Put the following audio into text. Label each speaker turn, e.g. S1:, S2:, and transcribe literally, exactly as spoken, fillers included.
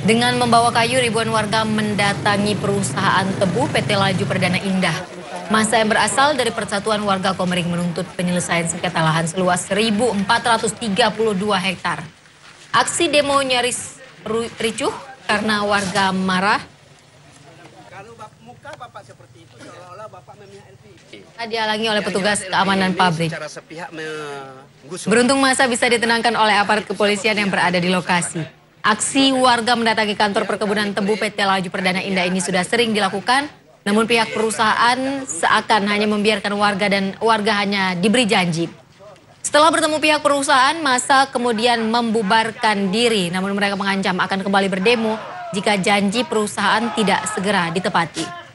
S1: Dengan membawa kayu, ribuan warga mendatangi perusahaan tebu P T Laju Perdana Indah. Massa yang berasal dari Persatuan Warga Komering menuntut penyelesaian sengketa lahan seluas seribu empat ratus tiga puluh dua hektar. Aksi demo nyaris ricuh karena warga marah.
S2: Kalau muka Bapak seperti itu, seolah-olah Bapak memihak L P I.
S1: Dihalangi oleh petugas keamanan pabrik.
S2: Secara sepihak menggusur.
S1: Beruntung massa bisa ditenangkan oleh aparat kepolisian yang berada di lokasi. Aksi warga mendatangi kantor perkebunan tebu P T Laju Perdana Indah ini sudah sering dilakukan, namun pihak perusahaan seakan hanya membiarkan warga dan warga hanya diberi janji. Setelah bertemu pihak perusahaan, massa kemudian membubarkan diri, namun mereka mengancam akan kembali berdemo jika janji perusahaan tidak segera ditepati.